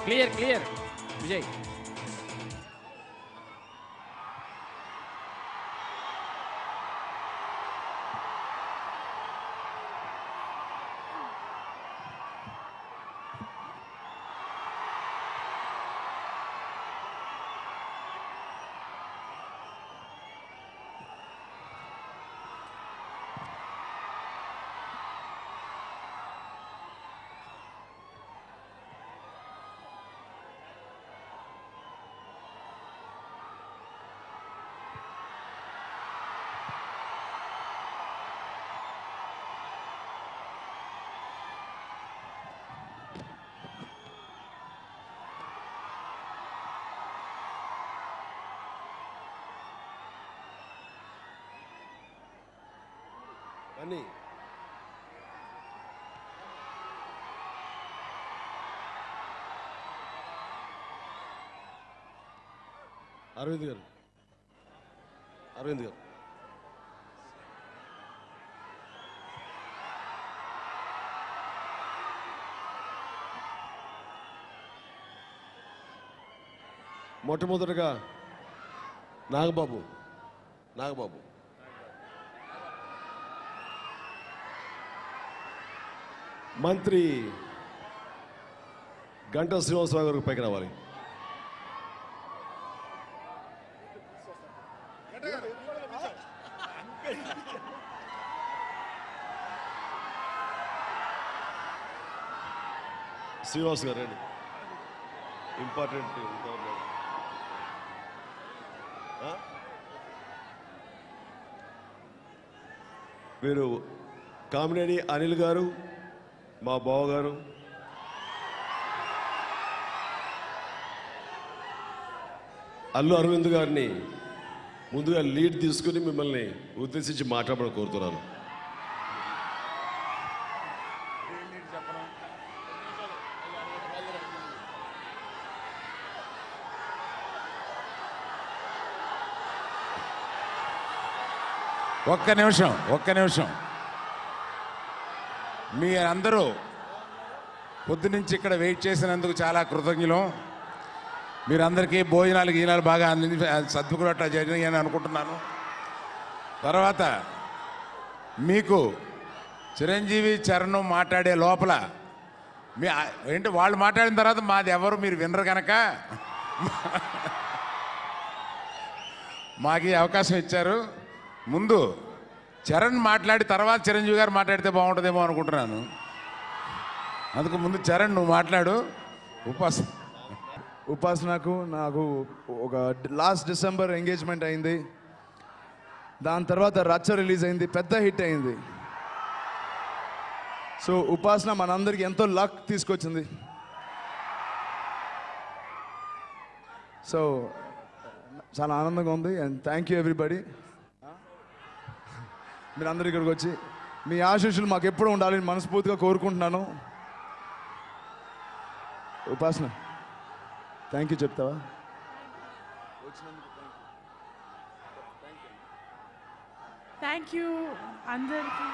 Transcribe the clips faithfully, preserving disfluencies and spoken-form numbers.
Clear clear Vijay. అని అరవింద్ గారు అరవింద్ గారు మొట్టమొదటిగా నాగబాబు నాగబాబు మంత్రి గంటా శ్రీనివాసరావు గారికి పైకి రావాలి. శ్రీనివాస్ గారు రండి. ఇంపార్టెంట్ మీరు కామినేని అనిల్ గారు, మా బావగారు, అల్లు అరవింద్ గారిని ముందుగా లీడ్ తీసుకుని మిమ్మల్ని ఉద్దేశించి మాట్లాడమని కోరుతున్నాను. ఒక్క నిమిషం ఒక్క నిమిషం మీ అందరూ పొద్దునుంచి ఇక్కడ వెయిట్ చేసినందుకు చాలా కృతజ్ఞులం. మీరందరికీ భోజనాలు గీనాలు బాగా అంది సర్దుకున్నట్టు జరిగాయని అనుకుంటున్నాను. తర్వాత మీకు చిరంజీవి చరణ్ మాట్లాడే లోపల మీ ఏంటి వాళ్ళు మాట్లాడిన తర్వాత మాది ఎవరు మీరు వినరు కనుక మాకు ఈ అవకాశం ఇచ్చారు. ముందు చరణ్ మాట్లాడి తర్వాత చిరంజీవి గారు మాట్లాడితే బాగుంటుందేమో అనుకుంటున్నాను. అందుకు ముందు చరణ్ నువ్వు మాట్లాడు. ఉపాసన ఉపాసనకు నాకు ఒక లాస్ట్ డిసెంబర్ ఎంగేజ్మెంట్ అయింది. దాని తర్వాత రచ్చ రిలీజ్ అయింది, పెద్ద హిట్ అయింది. సో ఉపాసన మనందరికి ఎంతో లక్ తీసుకొచ్చింది. సో చాలా ఆనందంగా ఉంది. And thank you everybody. మీరు అందరు ఇక్కడికి వచ్చి మీ ఆశీస్సులు మాకు ఎప్పుడు ఉండాలని మనస్ఫూర్తిగా కోరుకుంటున్నాను. ఉపాసన థ్యాంక్ యూ చెప్తావా? థ్యాంక్ యూ అందరికీ.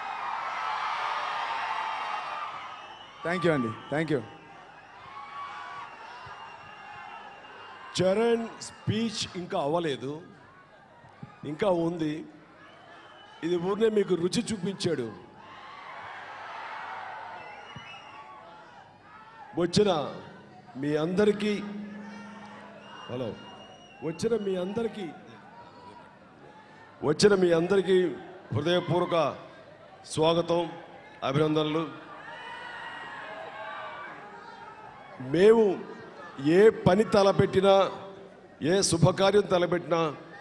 థ్యాంక్ యూ అండి, థ్యాంక్ యూ. చరణ్ స్పీచ్ ఇంకా అవ్వలేదు, ఇంకా ఉంది. ఇది ఊరినే మీకు రుచి చూపించాడు. వచ్చిన మీ అందరికీ హలో వచ్చిన మీ అందరికీ వచ్చిన మీ అందరికీ హృదయపూర్వక స్వాగతం, అభినందనలు. మేము ఏ పని తలపెట్టినా, ఏ శుభకార్యం తలపెట్టినా,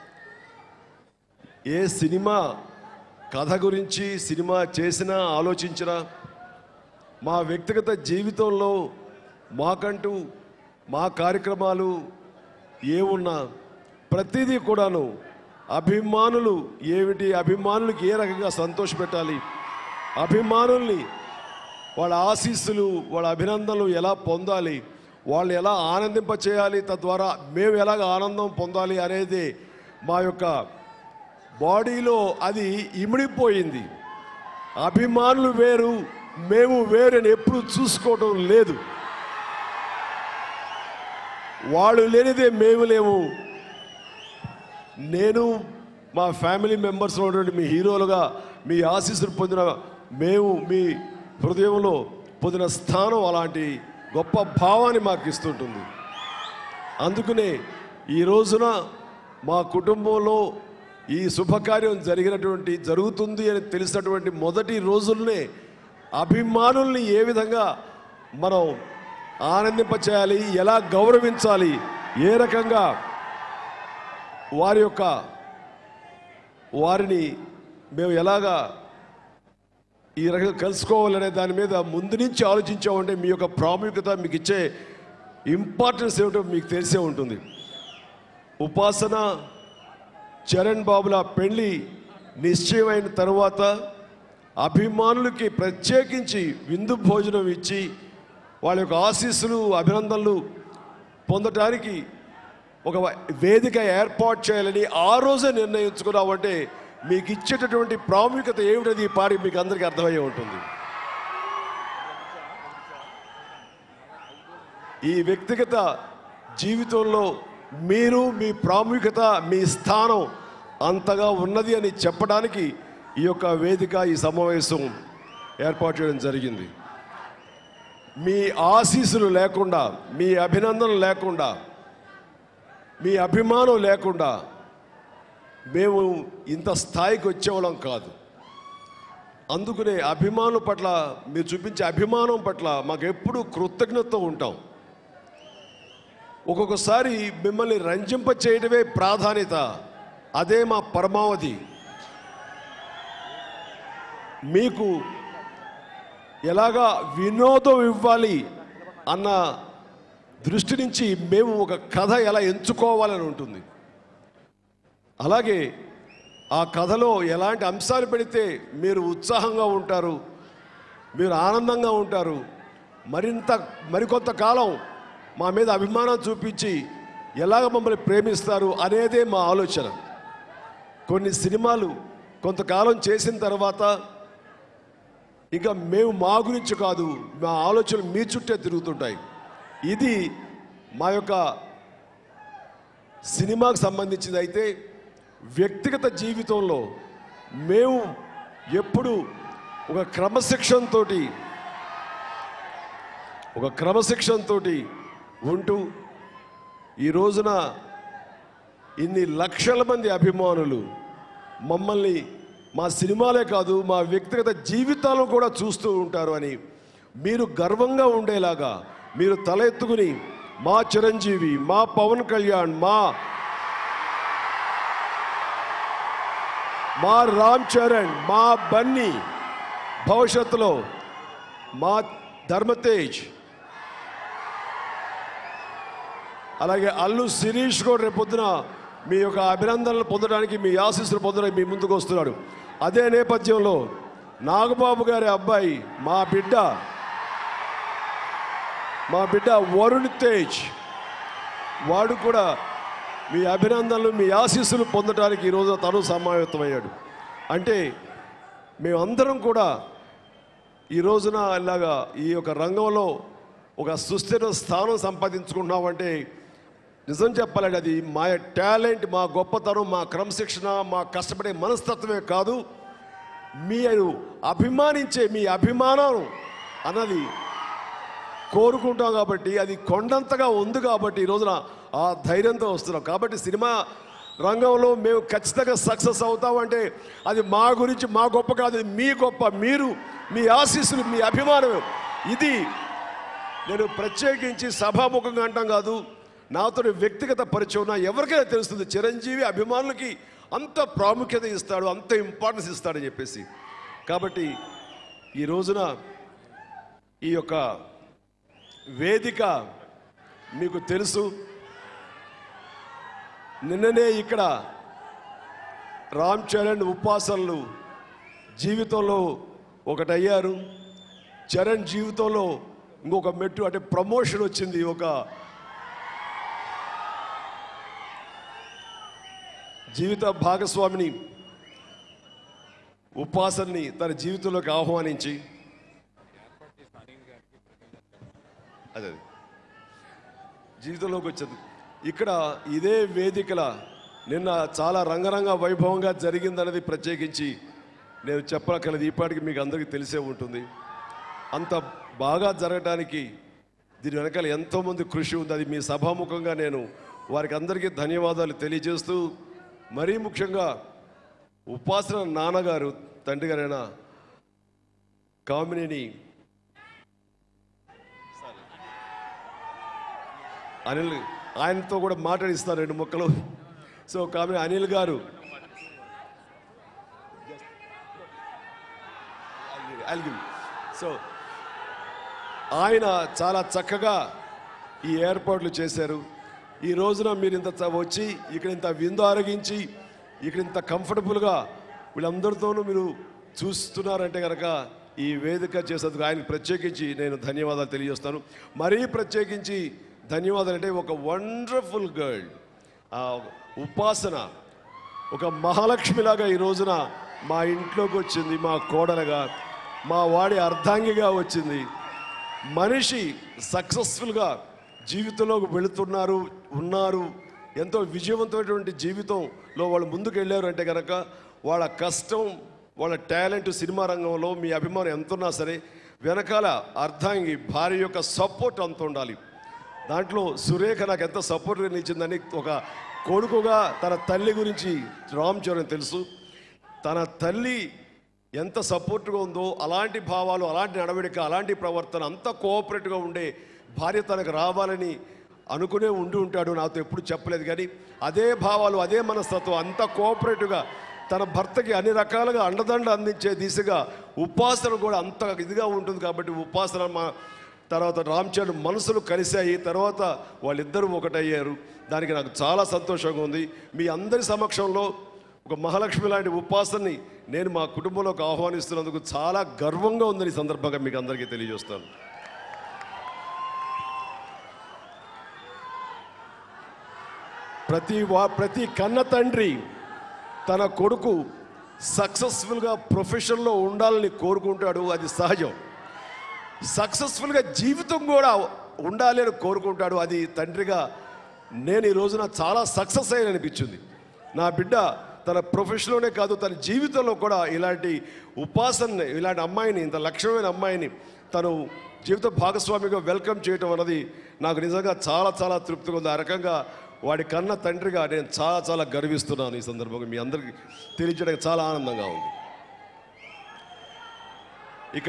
ఏ సినిమా కథ గురించి సినిమా చేసినా ఆలోచించినా, మా వ్యక్తిగత జీవితంలో మాకంటూ మా కార్యక్రమాలు ఏ ఉన్నా ప్రతిదీ కూడాను అభిమానులు ఏమిటి, అభిమానులకి ఏ రకంగా సంతోషపెట్టాలి, అభిమానుల్ని వాళ్ళ ఆశీస్సులు వాళ్ళ అభినందనలు ఎలా పొందాలి, వాళ్ళు ఎలా ఆనందింప చేయాలి, తద్వారా మేము ఎలాగ ఆనందం పొందాలి అనేది మా యొక్క బాడీలో అది ఇమిడిపోయింది. అభిమానులు వేరు మేము వేరు అని ఎప్పుడు చూసుకోవడం లేదు. వాళ్ళు లేనిదే మేము లేము. నేను మా ఫ్యామిలీ మెంబర్స్ ఉన్నటువంటి మీ హీరోలుగా మీ ఆశీస్సులు పొందిన మేము మీ హృదయంలో పొందిన స్థానం అలాంటి గొప్ప భావాన్ని మాకు ఇస్తుంటుంది. అందుకనే ఈ రోజున మా కుటుంబంలో ఈ శుభకార్యం జరిగినటువంటి జరుగుతుంది అని తెలిసినటువంటి మొదటి రోజుల్నే అభిమానుల్ని ఏ విధంగా మనం ఆనందింపచేయాలి, ఎలా గౌరవించాలి, ఏ రకంగా వారి యొక్క వారిని మేము ఎలాగా ఈ రకంగా కలుసుకోవాలనే దాని మీద ముందు నుంచి ఆలోచించామంటే మీ యొక్క ప్రాముఖ్యత, మీకు ఇచ్చే ఇంపార్టెన్స్ ఏమిటో మీకు తెలిసే ఉంటుంది. ఉపాసన చరణ్ బాబుల పెళ్లి నిశ్చయమైన తర్వాత అభిమానులకి ప్రత్యేకించి విందు భోజనం ఇచ్చి వాళ్ళ యొక్క ఆశీస్సులు అభినందనలు పొందటానికి ఒక వేదిక ఏర్పాటు చేయాలని ఆ రోజే నిర్ణయించుకున్నామంటే మీకు ఇచ్చేటటువంటి ప్రాముఖ్యత ఏమిటది ఈ పాడి మీకు అందరికీ అర్థమయ్యే ఉంటుంది. ఈ వ్యక్తిగత జీవితంలో మీరు మీ ప్రాముఖ్యత, మీ స్థానం అంతగా ఉన్నది అని చెప్పడానికి ఈ యొక్క వేదిక, ఈ సమావేశం ఏర్పాటు చేయడం జరిగింది. మీ ఆశీస్సులు లేకుండా, మీ అభినందనలు లేకుండా, మీ అభిమానం లేకుండా మేము ఇంత స్థాయికి వచ్చేవాళ్ళం కాదు. అందుకనే అభిమానం పట్ల మీరు చూపించే అభిమానం పట్ల మాకు ఎప్పుడూ కృతజ్ఞతతో ఉంటాం. ఒక్కొక్కసారి మిమ్మల్ని రంజింప చేయడమే ప్రాధాన్యత, అదే మా పరమావధి. మీకు ఎలాగా వినోదం ఇవ్వాలి అన్న దృష్టి నుంచి మేము ఒక కథ ఎలా ఎంచుకోవాలని ఉంటుంది. అలాగే ఆ కథలో ఎలాంటి అంశాలు పెడితే మీరు ఉత్సాహంగా ఉంటారు, మీరు ఆనందంగా ఉంటారు, మరింత మరికొంతకాలం మా మీద అభిమానం చూపించి ఎలాగ మమ్మల్ని ప్రేమిస్తారు అనేదే మా ఆలోచన. కొన్ని సినిమాలు కొంతకాలం చేసిన తర్వాత ఇక మేము మా గురించి కాదు, మా ఆలోచనలు మీ చుట్టే తిరుగుతుంటాయి. ఇది మా యొక్క సినిమాకు సంబంధించింది. అయితే వ్యక్తిగత జీవితంలో మేము ఎప్పుడు ఒక క్రమశిక్షణతో ఒక క్రమశిక్షణతో ఉంటూ ఈ రోజున ఇన్ని లక్షల మంది అభిమానులు మమ్మల్ని మా సినిమాలే కాదు మా వ్యక్తిగత జీవితాలను కూడా చూస్తూ ఉంటారు అని మీరు గర్వంగా ఉండేలాగా మీరు తల ఎత్తుకుని మా చిరంజీవి, మా పవన్ కళ్యాణ్, మా మా రామ్ చరణ్, మా బన్నీ, భవిష్యత్తులో మా ధర్మతేజ్, అలాగే అల్లు శిరీష్ కూడా రేపొద్దున మీ యొక్క అభినందనలు పొందడానికి, మీ ఆశీస్సులు పొందడానికి మీ ముందుకు వస్తున్నాడు. అదే నేపథ్యంలో నాగబాబు గారి అబ్బాయి మా బిడ్డ మా బిడ్డ వరుణ్ తేజ్, వాడు కూడా మీ అభినందనలు, మీ ఆశీస్సులు పొందడానికి ఈరోజు తను సమావేశమయ్యాడు. అంటే మేమందరం కూడా ఈ రోజున ఇలాగా ఈ యొక్క రంగంలో ఒక సుస్థిర స్థానం సంపాదించుకుంటున్నామంటే నిజం చెప్పాలంటే అది మా టాలెంట్, మా గొప్పతనం, మా క్రమశిక్షణ, మా కష్టపడే మనస్తత్వమే కాదు, మీరు అభిమానించే మీ అభిమానం అన్నది కోరుకుంటాం కాబట్టి అది కొండంతగా ఉంది కాబట్టి ఈ రోజున ఆ ధైర్యంతో వస్తున్నాం. కాబట్టి సినిమా రంగంలో మేము ఖచ్చితంగా సక్సెస్ అవుతామంటే అది మా గురించి మా గొప్ప కాదు, మీ గొప్ప, మీరు మీ ఆశీస్సులు, మీ అభిమానం. ఇది నేను ప్రత్యేకించి సభాముఖంగా అంటాం కాదు, నాతో వ్యక్తిగత పరిచయం ఉన్న ఎవరికైనా తెలుస్తుంది చిరంజీవి అభిమానులకి అంత ప్రాముఖ్యత ఇస్తాడు, అంత ఇంపార్టెన్స్ ఇస్తాడని చెప్పేసి. కాబట్టి ఈ రోజున ఈ యొక్క వేదిక మీకు తెలుసు. నిన్ననే ఇక్కడ రామ్ చరణ్ ఉపాసనలు జీవితంలో ఒకటయ్యారు. చరణ్ జీవితంలో ఇంకొక మెట్టు అంటే ప్రమోషన్ వచ్చింది. ఒక జీవిత భాగస్వామిని ఉపాసనని తన జీవితంలోకి ఆహ్వానించి అదే జీవితంలోకి వచ్చింది. ఇక్కడ ఇదే వేదికల నిన్న చాలా రంగరంగ వైభవంగా జరిగిందనేది ప్రత్యేకించి నేను చెప్పగలదు. ఇప్పటికి మీకు అందరికీ తెలిసే ఉంటుంది. అంత బాగా జరగడానికి దీని వెనకాల ఎంతోమంది కృషి ఉంది. అది మీ సభాముఖంగా నేను వారికి అందరికీ ధన్యవాదాలు తెలియజేస్తూ, మరీ ముఖ్యంగా ఉపాసన నాన్నగారు తండ్రి గారైన కామినేని అనిల్, ఆయనతో కూడా మాట్లాడిస్తారు రెండు ముక్కలు. సో కామినేని అనిల్ గారు సో ఆయన చాలా చక్కగా ఈ ఏర్పాట్లు చేశారు. ఈ రోజున మీరు ఇంత వచ్చి ఇక్కడ ఇంత విందు ఆరగించి ఇక్కడ ఇంత కంఫర్టబుల్గా వీళ్ళందరితోనూ మీరు చూస్తున్నారంటే కనుక ఈ వేదిక చేసేందుకు ఆయనకు ప్రత్యేకించి నేను ధన్యవాదాలు తెలియజేస్తాను. మరీ ప్రత్యేకించి ధన్యవాదాలు అంటే ఒక వండర్ఫుల్ గర్ల్ ఉపాసన ఒక మహాలక్ష్మిలాగా ఈ రోజున మా ఇంట్లోకి వచ్చింది. మా కోడలుగా, మా వాడి అర్ధాంగిగా వచ్చింది. మనిషి సక్సెస్ఫుల్గా జీవితంలోకి వెళుతున్నారు, ఉన్నారు, ఎంతో విజయవంతమైనటువంటి జీవితంలో వాళ్ళు ముందుకు వెళ్ళారు అంటే కనుక వాళ్ళ కష్టం, వాళ్ళ టాలెంట్ సినిమా రంగంలో మీ అభిమానం ఎంత ఉన్నా సరే వెనకాల అర్ధాంగి భార్య యొక్క సపోర్ట్ అంత ఉండాలి. దాంట్లో సురేఖ నాకు ఎంత సపోర్ట్గా నిలిచిందని ఒక కొడుకుగా తన తల్లి గురించి రామ్ చరణ్ తెలుసు. తన తల్లి ఎంత సపోర్ట్గా ఉందో అలాంటి భావాలు, అలాంటి నడవడిక, అలాంటి ప్రవర్తన, అంత కోఆపరేటివ్గా ఉండే భార్య తనకు రావాలని అనుకునే ఉండి ఉంటాడు. నాతో ఎప్పుడు చెప్పలేదు, కానీ అదే భావాలు, అదే మనస్తత్వం, అంత కోఆపరేటివ్గా తన భర్తకి అన్ని రకాలుగా అండదండ అందించే దిశగా ఉపాసన కూడా అంత ఇదిగా ఉంటుంది. కాబట్టి ఉపాసన మా తర్వాత రామ్ చరణ్ మనసులు కలిశాయి. తర్వాత వాళ్ళిద్దరూ ఒకటయ్యారు. దానికి నాకు చాలా సంతోషంగా ఉంది. మీ అందరి సమక్షంలో ఒక మహాలక్ష్మి లాంటి ఉపాసనని నేను మా కుటుంబంలోకి ఆహ్వానిస్తున్నందుకు చాలా గర్వంగా ఉందని ఈ సందర్భంగా మీకు అందరికీ తెలియజేస్తాను. ప్రతి వా ప్రతి కన్న తండ్రి తన కొడుకు సక్సెస్ఫుల్గా ప్రొఫెషన్లో ఉండాలని కోరుకుంటాడు. అది సహజం. సక్సెస్ఫుల్గా జీవితం కూడా ఉండాలి అని కోరుకుంటాడు. అది తండ్రిగా నేను ఈ రోజున చాలా సక్సెస్ అయ్యి అనిపించింది. నా బిడ్డ తన ప్రొఫెషన్లోనే కాదు, తన జీవితంలో కూడా ఇలాంటి ఉపాసనని, ఇలాంటి అమ్మాయిని, ఇంత లక్ష్యమైన అమ్మాయిని తను జీవిత భాగస్వామిగా వెల్కమ్ చేయటం అన్నది నాకు నిజంగా చాలా చాలా తృప్తిగా ఉంది. ఆ రకంగా వాడి కన్న తండ్రిగా నేను చాలా చాలా గర్విస్తున్నాను. ఈ సందర్భంగా మీ అందరికీ తెలియజేయడానికి చాలా ఆనందంగా ఉంది. ఇక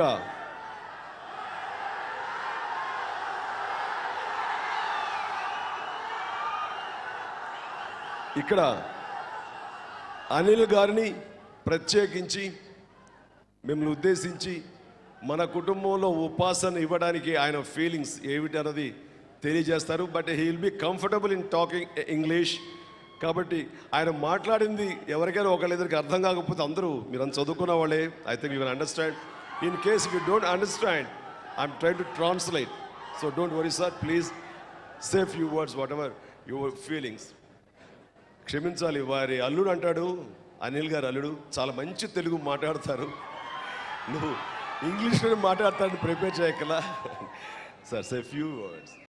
ఇక్కడ అనిల్ గారిని ప్రత్యేకించి మిమ్మల్ని ఉద్దేశించి మన కుటుంబంలో ఉపాసన ఇవ్వడానికి ఆయన ఫీలింగ్స్ ఏమిటి అన్నది తెలియజేస్తారు. But he will be comfortable in talking English. కాబట్టి ఆయన మాట్లాడింది ఎవరికైనా ఒకళ్ళిద్దరికి అర్థం కాకపోతే అందరూ మీరు అంత చదువుకున్న వాళ్ళే, I think you can understand. In case you don't understand, I'm trying to translate. So don't worry sir, please say few words whatever your feelings. క్షమించాలి, వారి అల్లుడు అంటాడు, అనిల్ గారు అల్లుడు చాలా మంచి తెలుగు మాట్లాడతారు, నువ్వు ఇంగ్లీష్లోనే మాట్లాడతాను, ప్రిపేర్ చేయగల సార్. సే ఫ్యూ వర్డ్స్.